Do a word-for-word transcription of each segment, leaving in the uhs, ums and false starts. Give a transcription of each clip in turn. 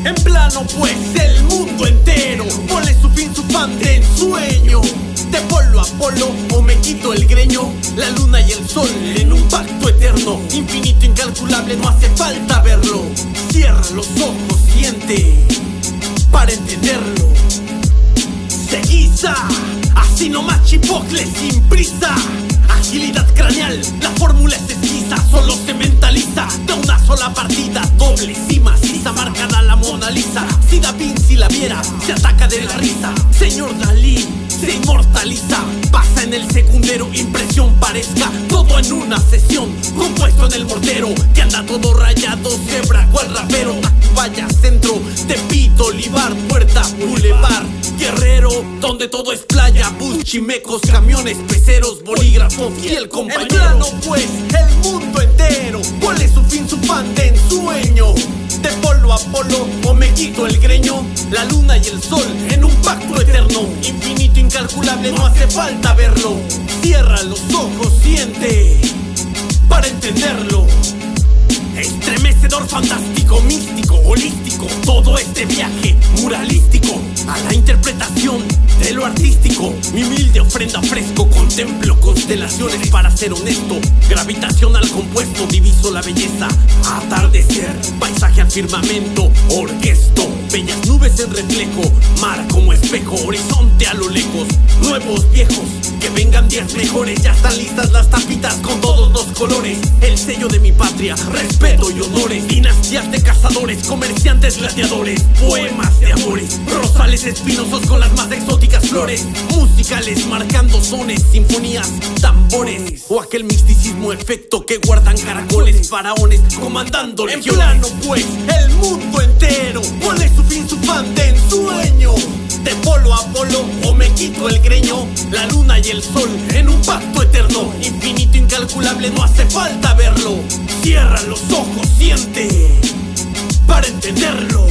En plano pues el mundo entero pone su fin, su pan de ensueño. De polo a polo o me quito el greño. La luna y el sol en un pacto eterno, infinito, incalculable, no hace falta verlo. Cierra los ojos, siente para entenderlo. Se guisa, así nomás chipocle sin prisa. Agilidad craneal, la fórmula es esquiza, solo se mentaliza de una sola partida, doble y maciza, marcada la Mona Lisa. Si Da Vinci la viera, se ataca de la risa. Señor Dalí se inmortaliza, pasa en el segundero, impresión parezca todo en una sesión, compuesto en el mortero, que anda todo rayado, cebra cual rapero. Vaya centro, Tepito, Olivar, Puerta, Boulevard, Guerrero, donde todo es playa, bus, chimecos, camiones, peceros, bolígrafo, fiel compañero. En plano pues el mundo entero pone su fin, su pan de ensueño. De polo a polo o me quito el greño. La luna y el sol en un pacto eterno, infinito, incalculable, no hace falta verlo. Cierra los ojos, siente para entenderlo. Estremecedor, fantástico, místico, holístico, todo este viaje muralístico a la interpretación de lo artístico. Mi humilde ofrenda ofrezco, contemplo constelaciones para ser honesto. Gravitacional compuesto, diviso la belleza, atardecer, paisaje al firmamento, orquesto, bellas nubes en reflejo, mar como espejo, horizonte a lo lejos, nuevos viejos, que vengan días mejores. Ya están listas las tapitas con todos los colores, el sello de mi patria, respeto y honores. Dinastías de cazadores, comerciantes gladiadores, poemas de amores, rosales espinosos con las más exóticas flores, musicales marcando sones, sinfonías, tambores, o aquel misticismo efecto que guardan caracoles, faraones comandando legiones. En plano pues el mundo entero pone su fin, su pan de ensueño. De polo a polo o me quito el greño. La luna y el sol en un pacto eterno, infinito, incalculable, no hace falta verlo. Cierra los ojos, siente para entenderlo.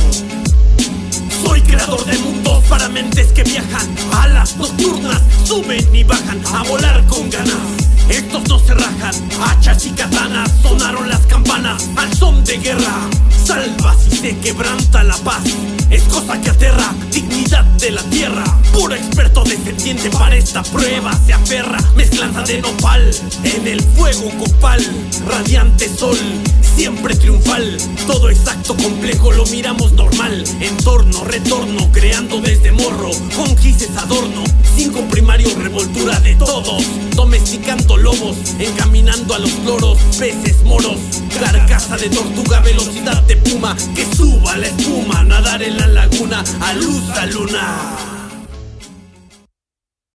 Soy creador de mundos para mentes que viajan, alas nocturnas suben y bajan a volar con ganas. Estos no se rajan, hachas y katanas, sonaron las campanas al son de guerra. Salva si se quebranta la paz, es cosa que aterra, dignidad de la tierra. Puro experto descendiente para esta prueba se aferra, mezclanza de nopal en el fuego copal. Radiante sol, siempre triunfal, todo exacto, complejo, lo miramos normal. Entorno, retorno, creando desde morro, con gises adorno, cinco primarios, revoltura de todos, domesticando lobos, encaminando a los loros, peces moros, carcasa de tortuga, velocidad de puma, que suba la espuma, nadar en la laguna, a luz a luna.